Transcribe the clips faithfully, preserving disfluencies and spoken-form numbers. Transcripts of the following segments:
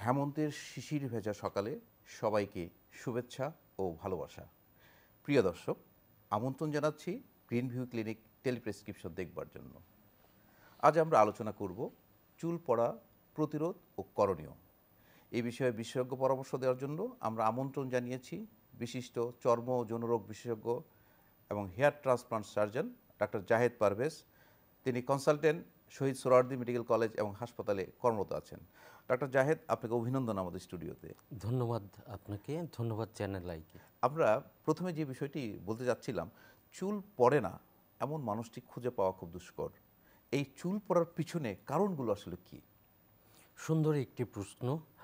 হেমন্তের শিশির ভেজা সকালে সবাইকে শুভেচ্ছা ও ভালোবাসা। প্রিয় দর্শক, আমন্ত্রণ জানাচ্ছি গ্রিন ভিউ ক্লিনিক টেলিপ্রেসক্রিপশন দেখবার জন্য। আজ আমরা আলোচনা করব চুল পড়া প্রতিরোধ ও করণীয়। এই বিষয়ে বিশেষজ্ঞ পরামর্শ দেওয়ার জন্য আমরা আমন্ত্রণ জানিয়েছি বিশিষ্ট চর্ম ও যৌনরোগ বিশেষজ্ঞ এবং hair transplant surgeon doctor Zahed Parvez. তিনি consultant Shahid Suhrawardy medical college এবং হাসপাতালে কর্মরত আছেন। ডাক্তার জাহেদ, আপনাকে অভিনন্দন আমাদের স্টুডিওতে। ধন্যবাদ আপনাকে, ধন্যবাদ চ্যানেল আইকে। আমরা প্রথমে যে বিষয়টি বলতে যাচ্ছিলাম, চুল পড়ে না এমন মানুষটি খুঁজে পাওয়া খুব দুষ্কর। এই চুল পড়ার পিছনে কারণগুলো আসলে কি? সুন্দর একটি প্রশ্ন।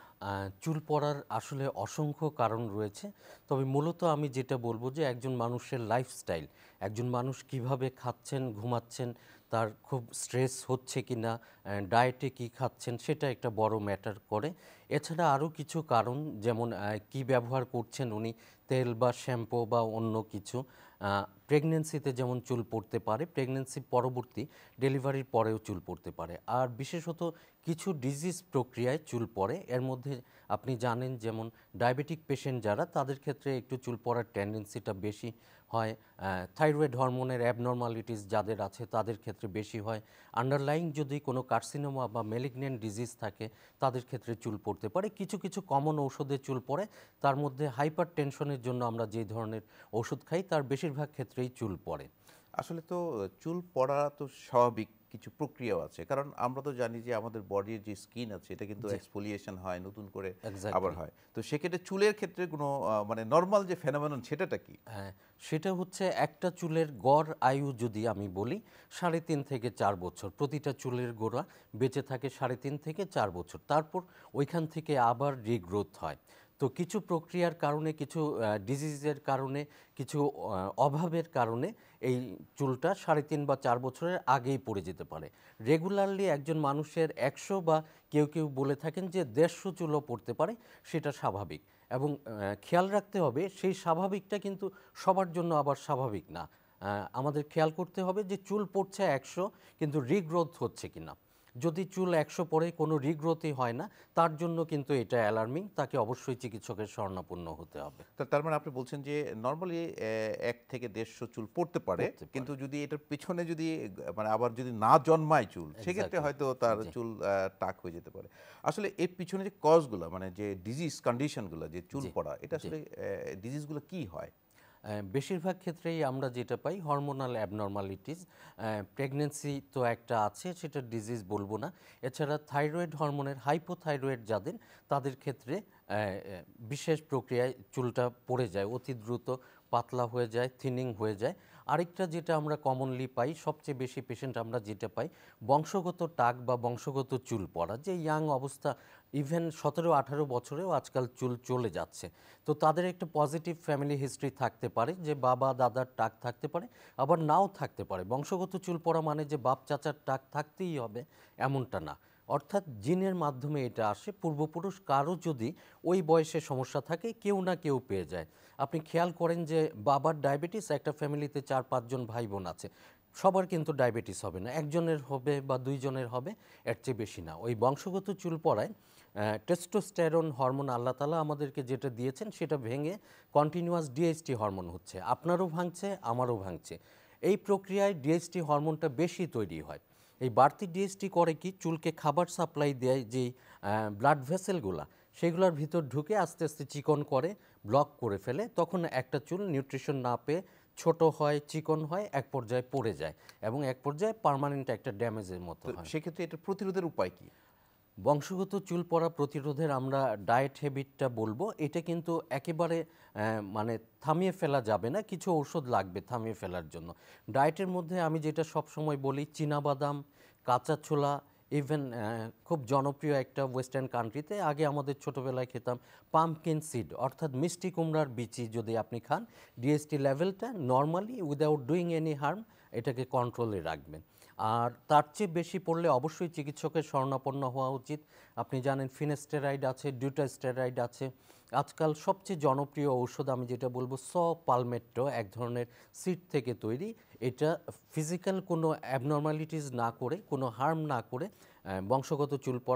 চুল পড়ার আসলে অসংখ্য কারণ রয়েছে, তবে মূলত আমি যেটা বলবো যে একজন মানুষের লাইফস্টাইল, একজন মানুষ কিভাবে খাচ্ছেন, ঘুমাচ্ছেন, তার খুব স্ট্রেস হচ্ছে কি না, ডায়েটে কী খাচ্ছেন, সেটা একটা বড় ম্যাটার করে। এছাড়া আরও কিছু কারণ, যেমন কি ব্যবহার করছেন উনি, তেল বা শ্যাম্পু বা অন্য কিছু। প্রেগনেন্সিতে যেমন চুল পড়তে পারে, প্রেগনেন্সি পরবর্তী ডেলিভারির পরেও চুল পড়তে পারে। আর বিশেষত কিছু ডিজিজ প্রক্রিয়ায় চুল পড়ে, এর মধ্যে আপনি জানেন যেমন ডায়াবেটিক পেশেন্ট যারা, তাদের ক্ষেত্রে একটু চুল পড়ার টেন্ডেন্সিটা বেশি হয়। থাইরয়েড হরমোনের অ্যাবনর্মালিটিস যাদের আছে তাদের ক্ষেত্রে বেশি হয়। আন্ডারলাইং যদি কোনো কার্সিনোমা বা মেলিগন্যান্ট ডিজিজ থাকে তাদের ক্ষেত্রে চুল পড়তে পারে। কিছু কিছু কমন ঔষধে চুল পড়ে, তার মধ্যে হাইপার টেনশনের জন্য আমরা যে ধরনের ওষুধ খাই তার বেশিরভাগ ক্ষেত্রেই চুল পড়ে। আসলে তো চুল পড়া তো স্বাভাবিক কিছু প্রক্রিয়াও আছে, কারণ আমরা তো জানি যে আমাদের বডির যে স্কিন আছে এটা কিন্তু এক্সফোলিয়েশন হয়, নতুন করে আবার হয়। তো সেক্ষেত্রে চুলের ক্ষেত্রে কোনো মানে নর্মাল যে ফেনোমেনন সেটাটা কি? হ্যাঁ, সেটা হচ্ছে একটা চুলের গড় আয়ু যদি আমি বলি সাড়ে তিন থেকে চার বছর। প্রতিটা চুলের গোড়া বেঁচে থাকে সাড়ে তিন থেকে চার বছর, তারপর ওইখান থেকে আবার রিগ্রোথ হয়। তো কিছু প্রক্রিয়ার কারণে, কিছু ডিজিজের কারণে, কিছু অভাবের কারণে এই চুলটা সাড়ে তিন বা চার বছরের আগেই পড়ে যেতে পারে। রেগুলারলি একজন মানুষের একশো বা কেউ কেউ বলে থাকেন যে দেড়শো চুলও পড়তে পারে, সেটা স্বাভাবিক। এবং খেয়াল রাখতে হবে সেই স্বাভাবিকটা কিন্তু সবার জন্য আবার স্বাভাবিক না। আমাদের খেয়াল করতে হবে যে চুল পড়ছে একশো, কিন্তু রিগ্রোথ হচ্ছে কিনা। যদি চুল একশো পরে কোনো রিগ্রোথই হয় না, তার জন্য কিন্তু এটা অ্যালার্মিং, তাকে অবশ্যই চিকিৎসকের শরণাপন্ন হতে হবে। তার মানে আপনি বলছেন যে নর্মালি এক থেকে দেড়শো চুল পড়তে পারে, কিন্তু যদি এটার পিছনে যদি মানে আবার যদি না জন্মায় চুল, সেক্ষেত্রে হয়তো তার চুল টাক হয়ে যেতে পারে। আসলে এর পিছনে যে কজগুলো, মানে যে ডিজিজ কন্ডিশনগুলো, যে চুল পড়া, এটা আসলে ডিজিজগুলো কি হয়? বেশিরভাগ ক্ষেত্রেই আমরা যেটা পাই হরমোনাল অ্যাবনর্মালিটিস। প্রেগনেন্সি তো একটা আছে, সেটা ডিজিজ বলবো না। এছাড়া থাইরয়েড হরমোনের হাইপোথাইরয়েড যাদের, তাদের ক্ষেত্রে বিশেষ প্রক্রিয়ায় চুলটা পড়ে যায়, অতি দ্রুত পাতলা হয়ে যায়, থিনিং হয়ে যায়। আরেকটা যেটা আমরা কমনলি পাই, সবচেয়ে বেশি পেশেন্ট আমরা যেটা পাই, বংশগত টাক বা বংশগত চুল পড়া, যে ইয়াং অবস্থা, ইভেন সতেরো আঠারো বছরেও আজকাল চুল চলে যাচ্ছে। তো তাদের একটা পজিটিভ ফ্যামিলি হিস্ট্রি থাকতে পারে, যে বাবা দাদার টাক থাকতে পারে, আবার নাও থাকতে পারে। বংশগত চুল পড়া মানে যে বাপ চাচার টাক থাকতেই হবে এমনটা না, অর্থাৎ জিনের মাধ্যমে এটা আসে। পূর্বপুরুষ কারো যদি ওই বয়সে সমস্যা থাকে, কেউ না কেউ পেয়ে যায়। আপনি খেয়াল করেন যে বাবার ডায়াবেটিস, একটা ফ্যামিলিতে চার পাঁচজন ভাই বোন আছে, সবার কিন্তু ডায়াবেটিস হবে না, একজনের হবে বা দুইজনের হবে, এর চেয়ে বেশি না। ওই বংশগত চুল পড়ায় টেস্টোস্টেরন হরমোন আল্লাহ তাআলা আমাদেরকে যেটা দিয়েছেন সেটা ভেঙে কন্টিনিউয়াস ডিএইচটি হরমোন হচ্ছে, আপনারও ভাঙছে, আমারও ভাঙছে। এই প্রক্রিয়ায় ডিএইচটি হরমোনটা বেশি তৈরি হয়। এই বাড়তি ডিএইচটি করে কি, চুলকে খাবার সাপ্লাই দেয় যেই ব্লাড ভেসেলগুলা, সেগুলোর ভিতর ঢুকে আস্তে আস্তে চিকন করে, ব্লক করে ফেলে। তখন একটা চুল নিউট্রিশন না পেয়ে ছোট হয়, চিকন হয়, এক পর্যায়ে পড়ে যায় এবং এক পর্যায়ে পার্মানেন্ট একটা ড্যামেজের মতো হয়। সেক্ষেত্রে এটা প্রতিরোধের উপায় কি? বংশগত চুল পড়া প্রতিরোধের আমরা ডায়েট হ্যাবিটটা বলবো। এটা কিন্তু একেবারে মানে থামিয়ে ফেলা যাবে না, কিছু ঔষধ লাগবে থামিয়ে ফেলার জন্য। ডায়েটের মধ্যে আমি যেটা সবসময় বলি, চীনাবাদাম, কাঁচা ছোলা, ইভেন খুব জনপ্রিয় একটা ওয়েস্টার্ন কান্ট্রিতে আগে আমাদের ছোটোবেলায় খেতাম পাম্পকিন সিড, অর্থাৎ মিষ্টি কুমড়ার বিচি যদি আপনি খান, ডিএসটি লেভেলটা normally without doing any harm এটাকে কন্ট্রোলে রাখবেন। আর তার চেয়ে বেশি পড়লে অবশ্যই চিকিৎসকের শরণাপন্ন হওয়া উচিত। আপনি জানেন ফিনেস্টেরাইড আছে, ডিউটাস্টেরাইড আছে। আজকাল সবচেয়ে জনপ্রিয় ঔষধ আমি যেটা বলবো, স পালমেট্টো, এক ধরনের সিড থেকে তৈরি। এটা ফিজিক্যাল কোনো অ্যাবনর্মালিটিস না করে, কোনো হার্ম না করে বংশগত চুল পড়ায়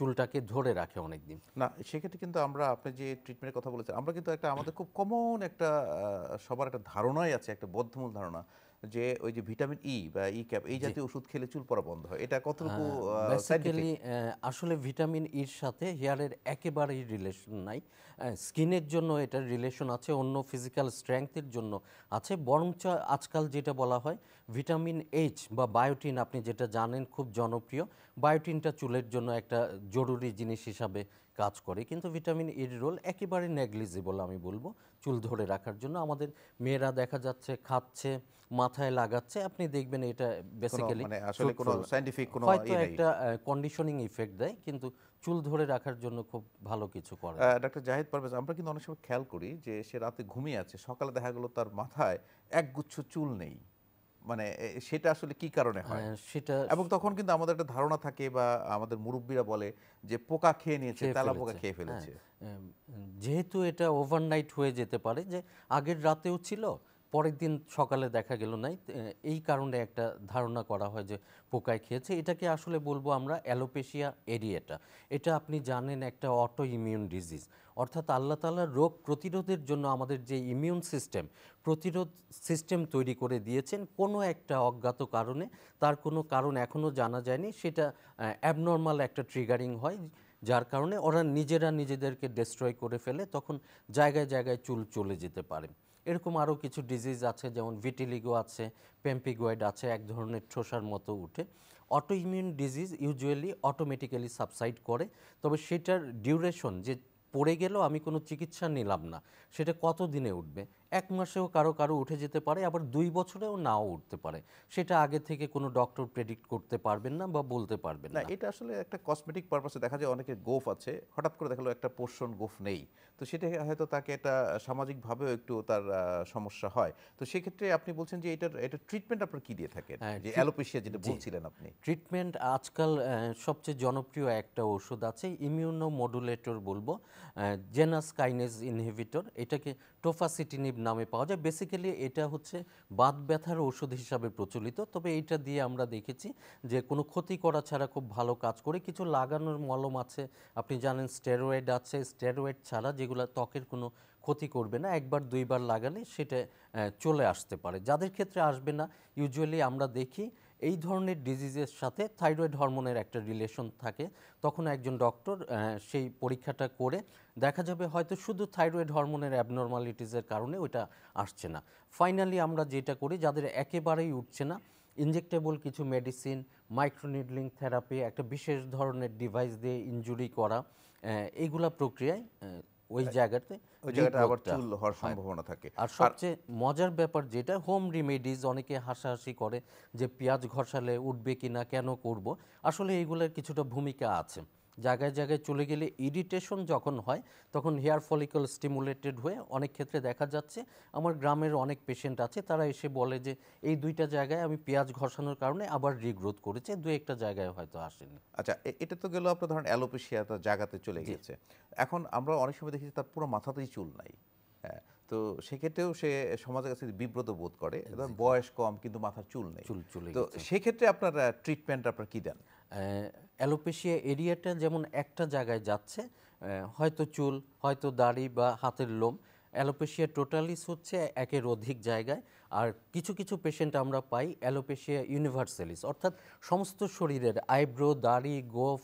চুলটাকে ধরে রাখে অনেক দিন। না সেক্ষেত্রে কিন্তু আমরা আপনি যে ট্রিটমেন্টের কথা বলেছেন আমরা কিন্তু একটা আমাদের খুব কমন একটা আহ, সবার একটা ধারণাই আছে, একটা বদ্ধমূল ধারণা যে ওই যে ভিটামিন ই বা ই ক্যাপ এই জাতীয় ওষুধ খেলে চুল পড়া বন্ধ হয়, এটা কতটুকু সাইন্টিফিক? বেসিক্যালি আসলে ভিটামিন ইর সাথে হেয়ারের একেবারেই রিলেশন নাই। স্কিনের জন্য এটার রিলেশন আছে, অন্য ফিজিক্যাল স্ট্রেংথের জন্য আছে, বরঞ্চ আজকাল যেটা বলা হয় ভিটামিন এইচ বা বায়োটিন, আপনি যেটা জানেন খুব জনপ্রিয়, বায়োটিনটা চুলের জন্য একটা জরুরি জিনিস হিসাবে কাজ করে, কিন্তু ভিটামিন ইর রোল একেবারে নেগলিজিবল আমি বলবো চুল ধরে রাখার জন্য। আমাদের মেয়েরা দেখা যাচ্ছে খাচ্ছে, মাথায় লাগাচ্ছে, আপনি দেখবেন এটা বেসিক্যালি মানে আসলে কোনো scientific কোনো হয়তো ই নাই। একটা কন্ডিশনিং ইফেক্ট দেয়, কিন্তু চুল ধরে রাখার জন্য খুব ভালো কিছু করে না। ডাক্তার জাহিদ পারভেজ, আমরা কিন্তু অনেক সময় খেয়াল করি যে সে রাতে ঘুমিয়ে আছে, সকালে দেখা গেল তার মাথায় একগুচ্ছ চুল নেই, মানে এ, সেটা আসলে কি কারণে হয়? আহ, সেটা এবং তখন কিন্তু আমাদের একটা ধারণা থাকে বা আমাদের মুরব্বীরা বলে যে পোকা খেয়ে নিয়েছে, খেয়ে তেলা পোকা ফেলেছে। খেয়ে হ্যাঁ, ফেলেছে। উম, যেহেতু এটা ওভারনাইট হয়ে যেতে পারে, যে আগের রাতেও ছিল, পরের দিন সকালে দেখা গেল নাই, আহ, এই কারণে একটা ধারণা করা হয় যে পোকায় খেয়েছে। এটাকে আসলে বলবো আমরা অ্যালোপেশিয়া এরিয়েটা। এটা আপনি জানেন একটা অটো ইমিউন ডিজিজ, অর্থাৎ আল্লাহ তাআলা রোগ প্রতিরোধের জন্য আমাদের যে ইমিউন সিস্টেম, প্রতিরোধ সিস্টেম তৈরি করে দিয়েছেন, কোনো একটা অজ্ঞাত কারণে, তার কোনো কারণ এখনও জানা যায়নি, সেটা অ্যাবনর্মাল একটা ট্রিগারিং হয়, যার কারণে ওরা নিজেরা নিজেদেরকে ডেস্ট্রয় করে ফেলে, তখন জায়গায় জায়গায় চুল চলে যেতে পারে। এরকম আরও কিছু ডিজিজ আছে, যেমন ভিটিলিগো আছে, পেম্পিগয়েড আছে, এক ধরনের ঠোসার মতো উঠে। Auto immune disease usually automatically subside করে, তবে সেটার ডিউরেশন, যে পড়ে গেল আমি কোনো চিকিৎসা নিলাম না, সেটা কত দিনে উঠবে, এক মাসেও কারো কারো উঠে যেতে পারে, আবার দুই বছরেও নাও উঠতে পারে, সেটা আগে থেকে কোনো ডক্টর প্রেডিক্ট করতে পারবেন না বা বলতে পারবেন না না। এটা আসলে একটা কসমেটিক পারপাসে দেখা যায় অনেকের গোফ আছে, হঠাৎ করে দেখালো একটা পোর্শন গোফ নেই, তো সেটা হয়তো তাকে একটা সামাজিকভাবেও একটু তার আহ, সমস্যা হয়। তো সেক্ষেত্রে আপনি বলছেন যে এটার এটা ট্রিটমেন্ট আপনার কি দিয়ে থাকেন, হ্যাঁ, যে treat- অ্যালোপেশিয়া যেটা জি। বলছিলেন আপনি? ট্রিটমেন্ট আজকাল আহ, সবচেয়ে জনপ্রিয় একটা ওষুধ আছে, ইমিউনো মডুলেটর বলবো, জেনাস কাইনেজ ইনহিবিটর, এটাকে টোফাসিটিনিব নামে পাওয়া যায়। বেসিক্যালি এটা হচ্ছে বাত ব্যথার ওষুধ হিসাবে প্রচলিত, তবে এটা দিয়ে আমরা দেখেছি যে কোনো ক্ষতি করা ছাড়া খুব ভালো কাজ করে। কিছু লাগানোর মলম আছে, আপনি জানেন স্টেরয়েড আছে, স্টেরয়েড ছাড়া যেগুলো ত্বকের কোনো ক্ষতি করবে না, একবার দুইবার লাগালে সেটা আহ, চলে আসতে পারে। যাদের ক্ষেত্রে আসবে না, ইউজুয়ালি আমরা দেখি এই ধরনের ডিজিজের সাথে থাইরয়েড হরমোনের একটা রিলেশন থাকে, তখন একজন ডক্টর সেই পরীক্ষাটা করে দেখা যাবে হয়তো শুধু থাইরয়েড হরমোনের অ্যাবনর্মালিটিসের কারণে ওইটা আসছে না। ফাইনালি আমরা যেটা করি, যাদের একেবারেই উঠছে না, ইনজেক্টেবল কিছু মেডিসিন, মাইক্রোনিডলিং থেরাপি, একটা বিশেষ ধরনের ডিভাইস দিয়ে ইনজুরি করা, আহ, এইগুলা প্রক্রিয়ায় আহ, ওই জায়গাতে ওই জায়গাটা আবার regrowth টা চুল হওয়ার হয়। সম্ভাবনা থাকে। আর সবচেয়ে মজার ব্যাপার যেটা, হোম রেমেডিজ, অনেকে হাসাহাসি করে যে পেঁয়াজ ঘষালে উঠবে কি না, কেন করব, আসলে এইগুলোর কিছুটা ভূমিকা আছে। জায়গায় জায়গায় চলে গেলে ইরিটেশন যখন হয়, তখন হেয়ার ফলিকল স্টিমুলেটেড হয়ে অনেক ক্ষেত্রে দেখা যাচ্ছে, আমার গ্রামের অনেক পেশেন্ট আছে, তারা এসে বলে যে এই দুইটা জায়গায় আমি পেঁয়াজ ঘষানোর কারণে আবার রিগ্রোথ করেছে, দু একটা জায়গায় হয়তো আসেনি। আচ্ছা এ- এটা তো গেল আপনার ধরেন অ্যালোপেশিয়া তার জায়গাতে চলে গেছে, এখন আমরা অনেক সময় দেখি যে তার পুরো মাথাতেই চুল নাই। হ্যাঁ, তো সেক্ষেত্রেও সে সমাজের কাছে বিব্রত বোধ করে, ধরেন বয়স কম কিন্তু মাথার চুল নেই, চুল চলে তো গেছে। সেক্ষেত্রে আপনার ট্রিটমেন্ট আপনার কি দেন? অ্যালোপেশিয়া এরিয়াটা যেমন একটা জায়গায় যাচ্ছে, আহ, হয়তো চুল, হয়তো দাড়ি বা হাতের লোম, অ্যালোপেশিয়া টোটালিস হচ্ছে একের অধিক জায়গায়। আর কিছু কিছু পেশেন্ট আমরা পাই অ্যালোপেশিয়া ইউনিভার্সালিস, অর্থাৎ সমস্ত শরীরের আইব্রো, দাড়ি, গোফ,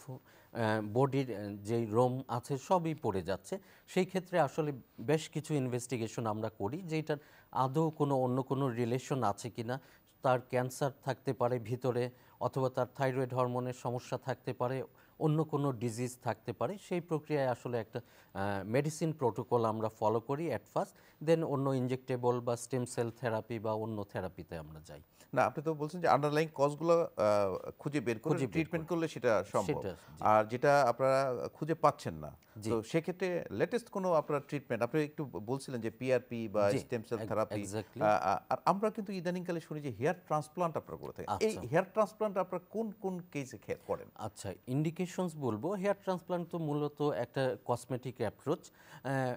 বডির যেই রোম আছে সবই পড়ে যাচ্ছে। সেই ক্ষেত্রে আসলে বেশ কিছু ইনভেস্টিগেশন আমরা করি যে এটার আদৌ কোনো অন্য কোনো রিলেশন আছে কিনা, তার ক্যান্সার থাকতে পারে ভিতরে, অথবা তার থাইরয়েড হরমোনের সমস্যা থাকতে পারে, অন্য কোনো ডিজিজ থাকতে পারে। সেই প্রক্রিয়ায় আসলে একটা মেডিসিন প্রোটোকল আমরা ফলো করি অ্যাট ফার্স্ট, দেন অন্য ইনজেক্টেবল বা স্টেম সেল থেরাপি বা অন্য থেরাপিতে আমরা যাই। না আপনি তো বলছেন যে আন্ডারলাইং কজগুলো খুঁজে বের করে খুঁজে বের ট্রিটমেন্ট করলে সেটা সম্ভব, সেটা, জি। আর যেটা আপনারা খুঁজে পাচ্ছেন না, জি। তো সেক্ষেত্রে লেটেস্ট কোনো আপনার ট্রিটমেন্ট আপনি একটু বলছিলেন যে পিআরপি বা জি, স্টেম সেল এক- থেরাপি, exactly। আর আমরা কিন্তু ইদানিংকালে শুনি যে হেয়ার ট্রান্সপ্লান্ট আপনারা করে থাকেন, এই আচ্ছা। হেয়ার ট্রান্সপ্লান্ট আপনারা কোন কোন কেসে করেন? আচ্ছা, ইন্ডিকেশনস বলবো, হেয়ার ট্রান্সপ্লান্ট তো মূলত একটা কসমেটিক অ্যাপ্রোচ।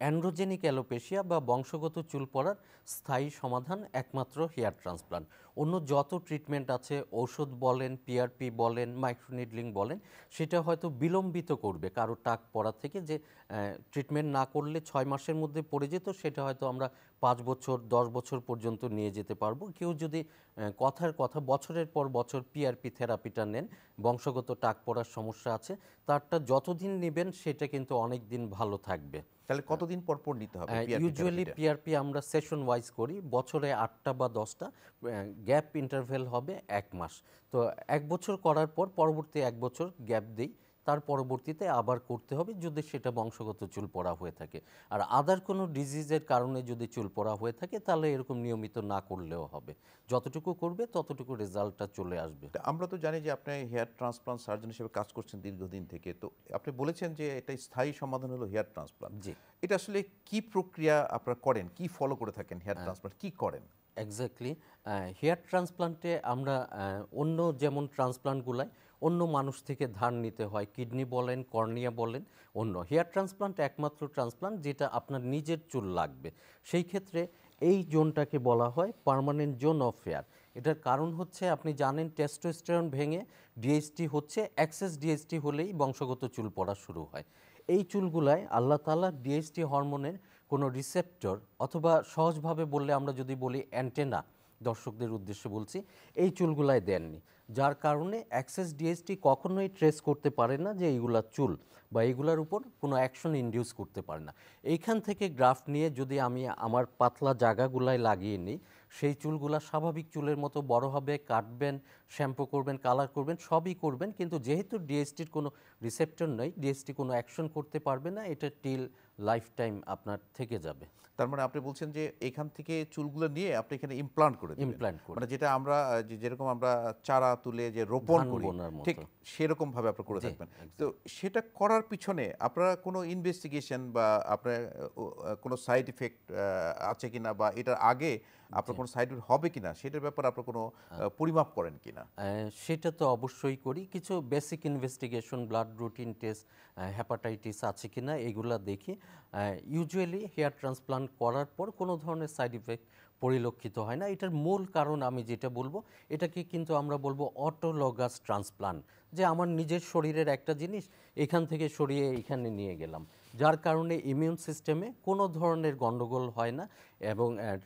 অ্যান্ড্রোজেনিক অ্যালোপেশিয়া বা বংশগত চুল পড়ার স্থায়ী সমাধান একমাত্র হেয়ার ট্রান্সপ্লান্ট। অন্য যত ট্রিটমেন্ট আছে, ঔষধ বলেন, পিআরপি বলেন, মাইক্রোনিডলিং বলেন, সেটা হয়তো বিলম্বিত করবে কারো টাক পড়া থেকে, যে ট্রিটমেন্ট না করলে ছয় মাসের মধ্যে পড়ে যেত সেটা হয়তো আমরা পাঁচ বছর দশ বছর পর্যন্ত নিয়ে যেতে পারবো। কেউ যদি আহ, কথার কথা বছরের পর বছর পিআরপি থেরাপিটা নেন, বংশগত টাক পড়ার সমস্যা আছে, তারটা যতদিন নেবেন সেটা কিন্তু অনেক দিন ভালো থাকবে। তাহলে কতদিন পর পর নিতে হবে ইউজুয়ালি পিআরপি আমরা সেশন ওয়াইজ করি, বছরে আটটা বা দশটা, গ্যাপ ইন্টারভেল হবে এক মাস। তো এক বছর করার পর পরবর্তী এক বছর গ্যাপ দিই, তার পরবর্তীতে আবার করতে হবে যদি সেটা বংশগত চুল পড়া হয়ে থাকে। আর আদার কোনো ডিজিজের কারণে যদি চুল পড়া হয়ে থাকে তাহলে এরকম নিয়মিত না করলেও হবে, যতটুকু করবে ততটুকু রেজাল্টটা চলে আসবে। তা আমরা তো জানি যে আপনি হেয়ার ট্রান্সপ্লান্ট সার্জন হিসেবে কাজ করছেন দীর্ঘদিন থেকে, তো আপনি বলেছেন যে এটা স্থায়ী সমাধান হলো হেয়ার ট্রান্সপ্লান্ট। জি, এটা আসলে কি প্রক্রিয়া আপনারা করেন, কি ফলো করে থাকেন, হেয়ার ট্রান্সপ্লান্ট কি করেন? এক্স্যাক্টলি। হেয়ার ট্রান্সপ্লান্টে আমরা আহ, অন্য যেমন ট্রান্সপ্লান্টগুলাই অন্য মানুষ থেকে ধার নিতে হয়, কিডনি বলেন, কর্নিয়া বলেন, অন্য হেয়ার ট্রান্সপ্লান্ট একমাত্র ট্রান্সপ্লান্ট যেটা আপনার নিজের চুল লাগবে। সেই ক্ষেত্রে এই জোনটাকে বলা হয় পার্মানেন্ট জোন অফ হেয়ার। এটার কারণ হচ্ছে আপনি জানেন টেস্টোস্টেরন ভেঙে ডিএসটি হচ্ছে, এক্সেস ডিএসটি হলেই বংশগত চুল পড়া শুরু হয়। এই চুলগুলায় আল্লাহ তাআলা ডিএসটি হরমোনের কোনো রিসেপ্টর, অথবা সহজভাবে বললে আমরা যদি বলি অ্যান্টেনা, দর্শকদের উদ্দেশ্যে বলছি, এই চুলগুলায় দেননি, যার কারণে অ্যাক্সেস ডিএসটি কখনোই ট্রেস করতে পারে না যে এইগুলা চুল, বা এইগুলার উপর কোনো অ্যাকশন ইনডিউস করতে পারে না। এইখান থেকে গ্রাফট নিয়ে যদি আমি আমার পাতলা জায়গাগুলায় লাগিয়ে নিই, সেই চুলগুলা স্বাভাবিক চুলের মতো বড় হবে, কাটবেন, শ্যাম্পু করবেন, কালার করবেন, সবই করবেন, কিন্তু যেহেতু ডিএসটির কোনো রিসেপ্টর নেই, ডিএসটি কোনো অ্যাকশন করতে পারবে না, এটা টিল লাইফ টাইম আপনার থেকে যাবে। তার মানে আপনি বলছেন যে এখান থেকে চুলগুলো নিয়ে আপনি এখানে ইমপ্লান্ট করে দিবেন, ইমপ্ল্যান্ট করে মানে যেটা আমরা আহ, যে- যেরকম আমরা চারা তুলে যে রোপণ ধান করি বোনার মতো। ঠিক সেরকম ভাবে আপনারা করে জি, থাকবেন। তো সেটা করার পিছনে আপনারা কোনো ইনভেস্টিগেশন বা আপনার আহ, আহ, কোনো সাইড ইফেক্ট আছে কিনা, বা এটার আগে আপনার কোনো সাইড ইফেক্ট হবে কিনা সেটার ব্যাপারে আপনার কোনো আহ, পরিমাপ করেন কিনা? আহ, সেটা তো অবশ্যই করি। কিছু basic investigation, blood routine test, hepatitis আছে কিনা এগুলা দেখি। ইউজুয়ালি হেয়ার ট্রান্সপ্লান্ট করার পর কোনো ধরনের সাইড ইফেক্ট পরিলক্ষিত হয় না। এটার মূল কারণ আমি যেটা বলবো, এটাকে কিন্তু আমরা বলবো অটোলগাস ট্রান্সপ্লান্ট, যে আমার নিজের শরীরের একটা জিনিস এখান থেকে সরিয়ে এখানে নিয়ে গেলাম, যার কারণে ইমিউন সিস্টেমে কোনো ধরনের গণ্ডগোল হয় না, এবং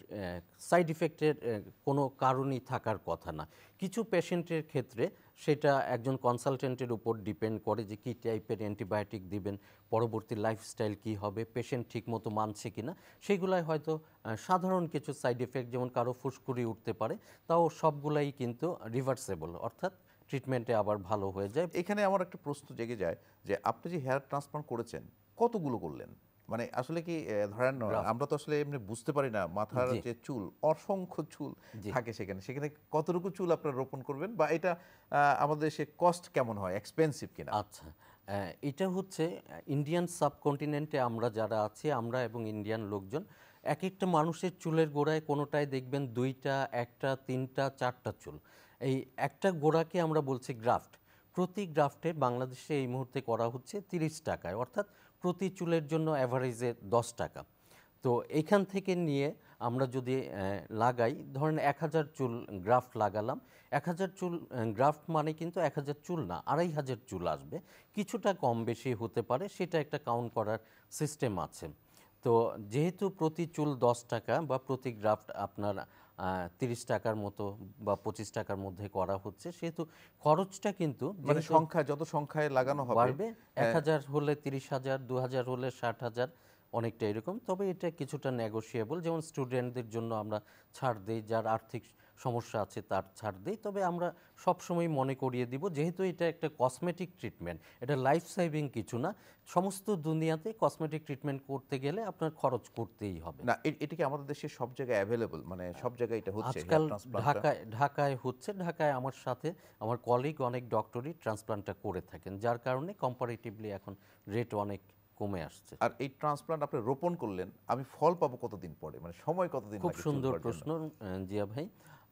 সাইড ইফেক্টের কোনো কারণই থাকার কথা না। কিছু পেশেন্টের ক্ষেত্রে সেটা একজন কনসালটেন্টের উপর ডিপেন্ড করে যে কী টাইপের অ্যান্টিবায়োটিক দিবেন, পরবর্তী লাইফস্টাইল কী হবে, পেশেন্ট ঠিকমতো মানছে কিনা, সেগুলাই হয়তো আহ, সাধারণ কিছু সাইড এফেক্ট, যেমন কারো ফুসকুড়ি উঠতে পারে, তাও সবগুলাই কিন্তু রিভার্সেবল, অর্থাৎ ট্রিটমেন্টে আবার ভালো হয়ে যায়। এখানে আমার একটা প্রশ্ন জেগে যায় যে আপনি যে হেয়ার ট্রান্সপ্লান্ট করেছেন কতগুলো করলেন, মানে আসলে কি আহ, ধরেন আমরা তো আসলে এমনি বুঝতে পারি না, মাথার জি। যে চুল অসংখ্য চুল জি। থাকে সেখানে, সেখানে কতটুকু চুল আপনারা রোপণ করবেন, বা এটা আহ, আমাদের সে কস্ট কেমন হয়, এক্সপেন্সিভ কিনা? আচ্ছা, আহ, এটা হচ্ছে ইন্ডিয়ান সাবকন্টিনেন্টে আমরা যারা আছি, আমরা এবং ইন্ডিয়ান লোকজন, এক একটা মানুষের চুলের গোড়ায় কোনোটায় দেখবেন দুইটা, একটা, তিনটা, চারটা চুল। এই একটা গোড়াকে আমরা বলছি গ্রাফট। প্রতি গ্রাফটে বাংলাদেশে এই মুহূর্তে করা হচ্ছে তিরিশ টাকায়, অর্থাৎ প্রতি চুলের জন্য অ্যাভারেজে দশ টাকা। তো এইখান থেকে নিয়ে আমরা যদি আহ, লাগাই, ধরেন এক হাজার চুল গ্রাফট লাগালাম, এক হাজার চুল গ্রাফট মানে কিন্তু এক হাজার চুল না, আড়াই হাজার চুল আসবে, কিছুটা কম বেশি হতে পারে, সেটা একটা কাউন্ট করার সিস্টেম আছে। তো যেহেতু প্রতি চুল দশ টাকা বা প্রতি গ্রাফট আপনার তিরিশ টাকার মতো বা পঁচিশ টাকার মধ্যে করা হচ্ছে, সেহেতু খরচটা কিন্তু মানে যেহেতু সংখ্যা যত সংখ্যায় লাগানো হবে বাড়বে, এক হাজার হলে তিরিশ হাজার, দু হাজার হলে ষাট হাজার, অনেকটা এরকম। তবে এটা কিছুটা নেগোশিয়েবল, যেমন স্টুডেন্টদের জন্য আমরা ছাড় দিই, যার আর্থিক সমস্যা আছে তার ছাড় দিই। তবে আমরা সবসময় মনে করিয়ে দিব, যেহেতু এটা একটা কসমেটিক ট্রিটমেন্ট, এটা লাইফ সেভিং কিছু না। সমস্ত দুনিয়াতে কসমেটিক ট্রিটমেন্ট করতে গেলে আপনার খরচ করতেই হবে। না, এ- এটা কি আমাদের দেশে সব জায়গায় অ্যাভেলেবল, মানে সব জায়গায় এটা হচ্ছে আজকাল হেয়ার ট্রান্সপ্লান্ট? ঢাকায় ঢাকায় হচ্ছে, ঢাকায় আমার সাথে আমার কলিগ অনেক ডক্টরই ট্রান্সপ্লান্টটা করে থাকেন, যার কারণে কম্পারেটিভলি এখন রেট অনেক কমে আসছে। আর এই ট্রান্সপ্লান্ট আপনি রোপণ করলেন, আমি ফল পাবো কতদিন পরে, মানে সময় কতদিন খুব লাগে চুল সুন্দর হওয়ার জন্য? প্রশ্ন, আহ, জিয়া ভাই।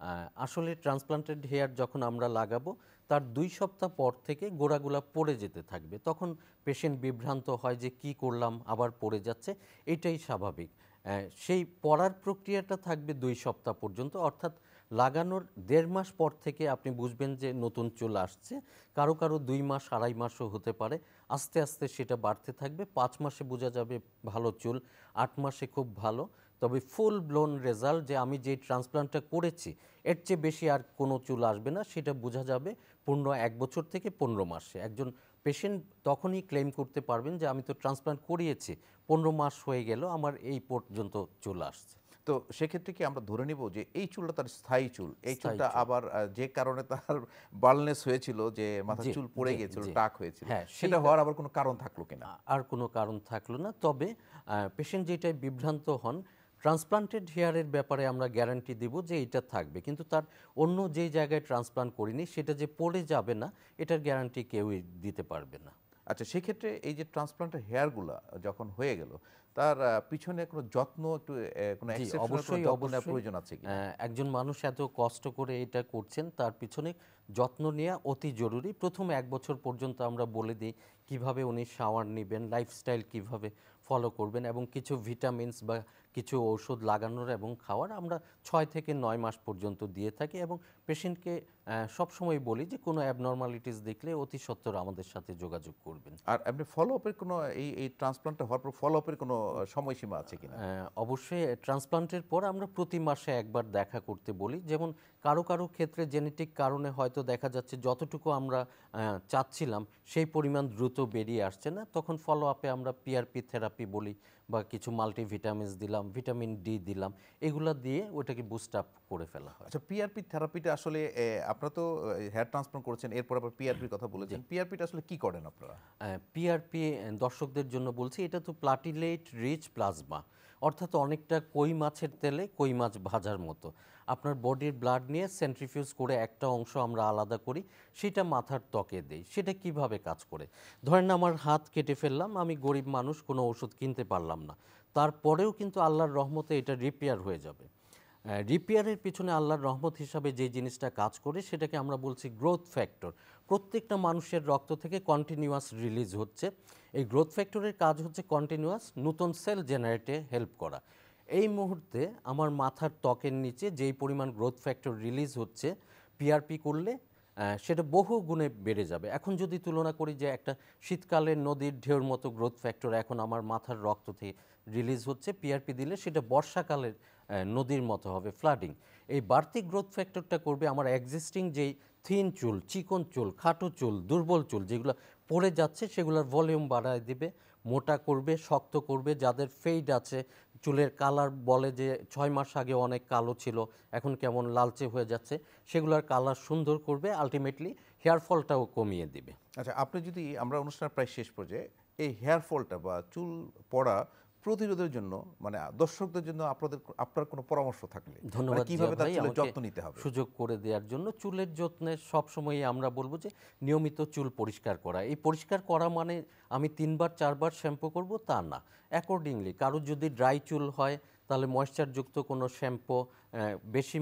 আসলে ট্রান্সপ্লান্টেড হেয়ার যখন আমরা লাগাবো তার দুই সপ্তাহ পর থেকে গোড়াগুলা পড়ে যেতে থাকবে, তখন পেশেন্ট বিভ্রান্ত হয় যে কি করলাম আবার পড়ে যাচ্ছে, এটাই স্বাভাবিক। আহ, সেই পড়ার প্রক্রিয়াটা থাকবে দুই সপ্তাহ পর্যন্ত, অর্থাৎ লাগানোর দেড় মাস পর থেকে আপনি বুঝবেন যে নতুন চুল আসছে। কারো কারো দুই মাস আড়াই মাসও হতে পারে, আস্তে আস্তে সেটা বাড়তে থাকবে। পাঁচ মাসে বোঝা যাবে ভালো চুল, আট মাসে খুব ভালো। তবে ফুল ব্লোন রেজাল্ট যে আমি যে ট্রান্সপ্লান্টটা করেছি এর চেয়ে বেশি আর কোনো চুল আসবে না, সেটা বোঝা যাবে পূর্ণ এক বছর থেকে পনেরো মাসে। একজন পেশেন্ট তখনই ক্লেম করতে পারবেন যে আমি তো ট্রান্সপ্লান্ট করিয়েছি, পনেরো মাস হয়ে গেল, আমার এই পর্যন্ত চুল আসছে। তো সেক্ষেত্রে কি আমরা ধরে নিব যে এই চুলটা তার স্থায়ী চুল, এই স্থায়ী চুলটা চুল। আবার আহ, যে কারণে তার বালনেস হয়েছিল, যে মাথার জি, চুল পড়ে জি, গিয়েছিল, জি। টাক হয়েছিল, হ্যাঁ, সেটা সেইটা- হওয়ার আবার কোনো কারণ থাকলো কিনা? আর কোনো কারণ থাকলো না। তবে পেশেন্ট যেটাই বিভ্রান্ত হন, ট্রান্সপ্লান্টেড হেয়ারের ব্যাপারে আমরা গ্যারান্টি দিব যে এটা থাকবে, কিন্তু তার অন্য যেই জায়গায় ট্রান্সপ্লান্ট করিনি সেটা যে পড়ে যাবে না, এটার গ্যারান্টি কেউই দিতে পারবে না। আচ্ছা, সেক্ষেত্রে এই যে ট্রান্সপ্লান্টের হেয়ারগুলা যখন হয়ে গেল, তার আহ, পিছনে কোনো যত্ন একটু আহ, কোনো জি, exceptional কোনো অবশ্যই যত্ন নেওয়ার অবশ্যই। প্রয়োজন আছে কিনা? আহ, একজন মানুষ এত কষ্ট করে এটা করছেন, তার পিছনে যত্ন নেওয়া অতি জরুরি। প্রথম এক বছর পর্যন্ত আমরা বলে দিই কিভাবে উনি শাওয়ার নেবেন, লাইফস্টাইল কিভাবে ফলো করবেন, এবং কিছু ভিটামিনস বা কিছু ঔষধ লাগানোর এবং খাওয়ার আমরা ছয় থেকে নয় মাস পর্যন্ত দিয়ে থাকি, এবং পেশেন্টকে সবসময় বলি যে কোনো অ্যাবনর্মালিটিস দেখলে অতি সত্বর আমাদের সাথে যোগাযোগ করবেন। আর এমনি ফলো আপের কোনো এই এই ট্রান্সপ্লান্টটা হওয়ার পর ফলো আপের কোনো আহ, সময়সীমা আছে কিনা? আহ, অবশ্যই ট্রান্সপ্লান্টের পর আমরা প্রতি মাসে একবার দেখা করতে বলি। যেমন কারো কারো ক্ষেত্রে জেনেটিক কারণে হয়তো দেখা যাচ্ছে যতটুকু আমরা আহ, চাচ্ছিলাম সেই পরিমাণ দ্রুত বেরিয়ে আসছে না, তখন ফলো আপে আমরা পিআরপি থেরাপি বলি বা কিছু মাল্টিভিটামিনস দিলাম, ভিটামিন ডি দিলাম, এগুলা দিয়ে ওটাকে বুস্ট আপ করে ফেলা হয়। আচ্ছা, পিআরপি থেরাপিটা আসলে আহ, আপনারা তো হেয়ার ট্রান্সপ্লান্ট করেছেন, এরপর আবার পিআরপির কথা বলেছেন, পিআরপিটা আসলে কি করেন আপনারা? পিআরপি দর্শকদের জন্য বলছি, এটা তো প্লাটিলেট রিচ প্লাজমা, অর্থাৎ অনেকটা কই মাছের তেলে কই মাছ ভাজার মতো। আপনার বডির ব্লাড নিয়ে সেন্ট্রিফিউজ করে একটা অংশ আমরা আলাদা করি, সেটা মাথার ত্বকে দেই। সেটা কিভাবে কাজ করে, ধরেন আমার হাত কেটে ফেললাম, আমি গরিব মানুষ, কোনো ওষুধ কিনতে পারলাম না, তারপরেও কিন্তু আল্লাহর রহমতে এটা রিপেয়ার হয়ে যাবে। রিপেয়ারের পিছনে আল্লাহর রহমত হিসাবে যে জিনিসটা কাজ করে সেটাকে আমরা বলছি গ্রোথ ফ্যাক্টর। প্রত্যেকটা মানুষের রক্ত থেকে কন্টিনিউয়াস রিলিজ হচ্ছে। এই গ্রোথ ফ্যাক্টরের কাজ হচ্ছে কন্টিনিউয়াস নতুন সেল জেনারেটে হেল্প করা। এই মুহূর্তে আমার মাথার ত্বকের নিচে যেই পরিমাণ গ্রোথ ফ্যাক্টর রিলিজ হচ্ছে, পিআরপি করলে আহ, সেটা বহু গুণে বেড়ে যাবে। এখন যদি তুলনা করি যে একটা শীতকালের নদীর ঢেউর মতো গ্রোথ ফ্যাক্টর এখন আমার মাথার রক্ত থেকে রিলিজ হচ্ছে, পিআরপি দিলে সেটা বর্ষাকালের আহ, নদীর মতো হবে, ফ্লাডিং। এই বাড়তি গ্রোথ ফ্যাক্টরটা করবে আমার এক্সিস্টিং যেই থিন চুল, চিকন চুল, খাটো চুল, দুর্বল চুল যেগুলো পড়ে যাচ্ছে সেগুলোর ভলিউম বাড়ায় দিবে, মোটা করবে, শক্ত করবে। যাদের ফেড আছে, চুলের কালার বলে যে ছয় মাস আগে অনেক কালো ছিল এখন কেমন লালচে হয়ে যাচ্ছে, সেগুলোর কালার সুন্দর করবে, আলটিমেটলি হেয়ার ফলটাও কমিয়ে দিবে। আচ্ছা, আপনি যদি, আমরা অনুষ্ঠানের প্রায় শেষ পর্যায়ে, এই হেয়ার ফলটা বা চুল পড়া প্রতিরোধের জন্য, মানে দর্শকদের জন্য আপনাদের আপনার কোনো পরামর্শ থাকলে, মানে ধন্যবাদ কিভাবে জিয়া তার ভাই চুলের আমাকে যত্ন নিতে হবে? সুযোগ করে দেওয়ার জন্য। চুলের যত্নে সবসময় আমরা বলবো যে নিয়মিত চুল পরিষ্কার করা। এই পরিষ্কার করা মানে আমি তিনবার চারবার শ্যাম্পু করব তা না, অ্যাকর্ডিংলি। কারো যদি ড্রাই চুল হয় তাহলে ময়েশ্চারযুক্ত কোনো শ্যাম্পু, বেশি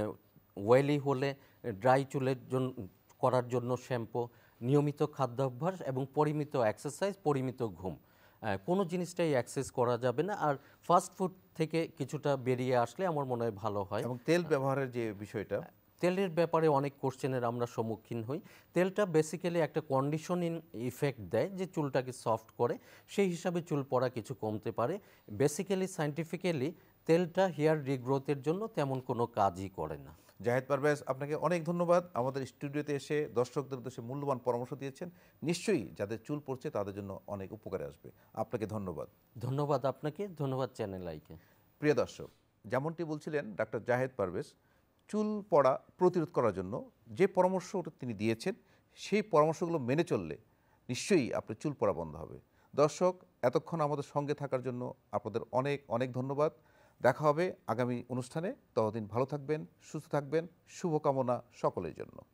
ওয়েলি হলে ড্রাই চুলের জন্য করার জন্য শ্যাম্পু, নিয়মিত খাদ্যাভ্যাস এবং পরিমিত এক্সারসাইজ, পরিমিত ঘুম, আহ, কোনো জিনিসটাই অ্যাক্সেস করা যাবে না। আর ফাস্ট ফুড থেকে কিছুটা বেরিয়ে আসলে আমার মনে হয় ভালো হয়। এবং তেল ব্যবহারের যে বিষয়টা, তেলের ব্যাপারে অনেক কোশ্চেনের আমরা সম্মুখীন হই। তেলটা বেসিক্যালি একটা কন্ডিশনিং ইফেক্ট দেয় যে চুলটাকে সফট করে, সেই হিসাবে চুল পড়া কিছু কমতে পারে। বেসিক্যালি সায়েন্টিফিক্যালি তেলটা হেয়ার রিগ্রোথের জন্য তেমন কোনো কাজই করে না। জাহেদ পারভেজ, আপনাকে অনেক ধন্যবাদ আমাদের স্টুডিওতে এসে দর্শকদের উদ্দেশ্যে মূল্যবান পরামর্শ দিয়েছেন। নিশ্চয়ই যাদের চুল পড়ছে তাদের জন্য অনেক উপকারে আসবে। আপনাকে ধন্যবাদ। ধন্যবাদ আপনাকে, ধন্যবাদ চ্যানেল আইকে। প্রিয় দর্শক, যেমনটি বলছিলেন ডাক্তার জাহেদ পারভেজ, চুল পড়া প্রতিরোধ করার জন্য যে পরামর্শ তিনি দিয়েছেন সেই পরামর্শগুলো মেনে চললে নিশ্চয়ই আপনার চুল পড়া বন্ধ হবে। দর্শক, এতক্ষণ আমাদের সঙ্গে থাকার জন্য আপনাদের অনেক অনেক ধন্যবাদ। দেখা হবে আগামী অনুষ্ঠানে। ততদিন ভালো থাকবেন, সুস্থ থাকবেন। শুভকামনা সকলের জন্য।